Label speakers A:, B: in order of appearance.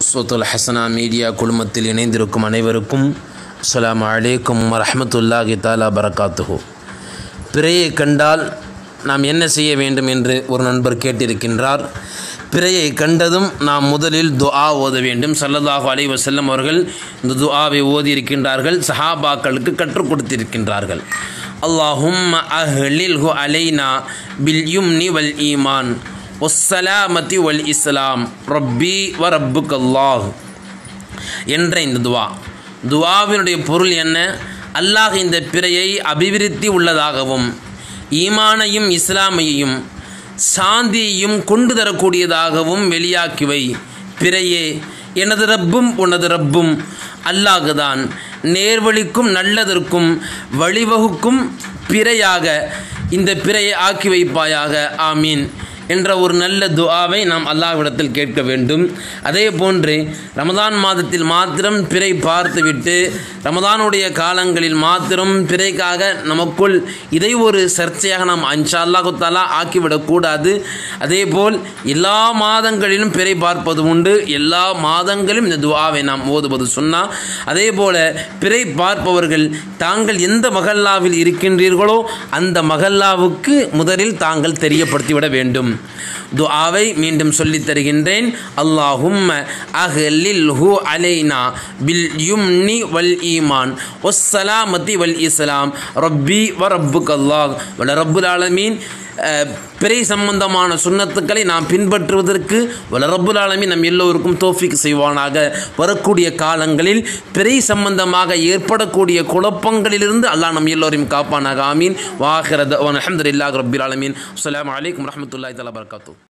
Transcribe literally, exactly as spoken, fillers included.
A: Uswathul ஹசனா media குழுமத்தில் இணைந்திருக்கும் அனைவருக்கும் அஸ்ஸலாமு அலைக்கும் வரஹ்மத்துல்லாஹி தஆலா பரகாத்துஹு. பிறையை கண்டால் நாம் என்ன செய்ய வேண்டும் என்று ஒரு நண்பர் கேட்டிருக்கின்றார். பிறையை கண்டதும் நாம் முதலில் துஆ ஓத வேண்டும். ஸல்லல்லாஹு அலைஹி வஸல்லம் அவர்கள் இந்த துஆவை ஓதி இருக்கின்றார்கள், சஹாபாக்களுக்கு கற்றுக் கொடுத்திருக்கின்றார்கள். அல்லாஹும்ம அஹ்லில்ஹு அலைனா பில் யும்னி வல் ஈமான் வஸ்ஸலாமதி வல் இஸ்லாம் ரப்பி வ ரப்புக்கல்லாஹ் என்ற இந்த துவா. துவாவினுடைய பொருள் என்ன? அல்லாஹ் இந்த பிறையை அபிவிருத்தி உள்ளதாகவும் ஈமானையும் இஸ்லாமையும் சாந்தியையும் கொண்டு தரக்கூடியதாகவும் வெளியாக்கிவை. பிறையே எனது ரப்பும் உனது ரப்பும் அல்லாஹுதான், நேர்வழிக்கும் நல்லதற்கும் வழிவகுக்கும் பிறையாக இந்த பிறையை ஆக்கி வைப்பாயாக, ஆமீன் என்ற ஒரு நல்ல துஆவை நாம் அல்லாஹ்விடத்தில் கேட்க வேண்டும். அதே போன்று ரமதான் மாதத்தில் மாத்திரம் பிறை பார்த்துவிட்டு ரமதானுடைய காலங்களில் மாத்திரம் பிறைக்காக நமக்குள் இதை ஒரு சர்ச்சையாக நாம் இன்ஷா அல்லாஹு தஆலா ஆக்கிவிடக்கூடாது. அதேபோல் எல்லா மாதங்களிலும் பிறை பார்ப்பது உண்டு, எல்லா மாதங்களிலும் இந்த துஆவை நாம் ஓதுவது சுன்னா. அதே போல பிறை பார்ப்பவர்கள் தாங்கள் எந்த மஹல்லாவில் இருக்கின்றீர்களோ அந்த மஹல்லாவுக்கு முதலில் தாங்கள் தெரியப்படுத்திவிட வேண்டும். துஆவை மீண்டும் சொல்லித் தருகின்றேன். அல்லாஹும்ம அஹ்லில்ஹு அலைனா பில் யும்னி வல் ஈமான் வஸ்ஸலாமதி வல் இஸ்லாம் ரப்பி வ ரப்புக்கல்லாஹ் வல ரப்புல் ஆலமீன். பிறை சம்பந்தமான சுன்னத்துக்களை நாம் பின்பற்றுவதற்கு வல ரப்புல் ஆலமீன் நம் எல்லோருக்கும் தௌஃபீக் செய்வானாக. வரக்கூடிய காலங்களில் பிறை சம்பந்தமாக ஏற்படக்கூடிய குழப்பங்களிலிருந்து அல்லாஹ் நம் எல்லோரையும் காப்பானாக, ஆமீன். வாஹிர தஅவானா அல்ஹம்துலில்லாஹி ரப்பில் ஆலமீன். அஸ்ஸலாமு அலைக்கும் வரஹ்மத்துல்லாஹி தஆலா பரகாத்துஹு.